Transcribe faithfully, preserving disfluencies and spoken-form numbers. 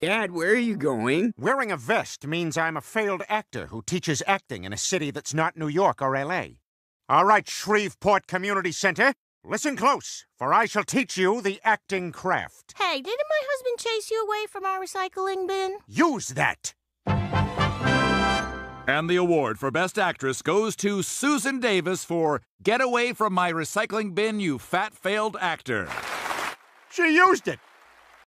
Dad, where are you going? Wearing a vest means I'm a failed actor who teaches acting in a city that's not New York or L A. All right, Shreveport Community Center, listen close, for I shall teach you the acting craft. Hey, didn't my husband chase you away from our recycling bin? Use that! And the award for Best Actress goes to Susan Davis for Get Away from My Recycling Bin, You Fat Failed Actor. She used it!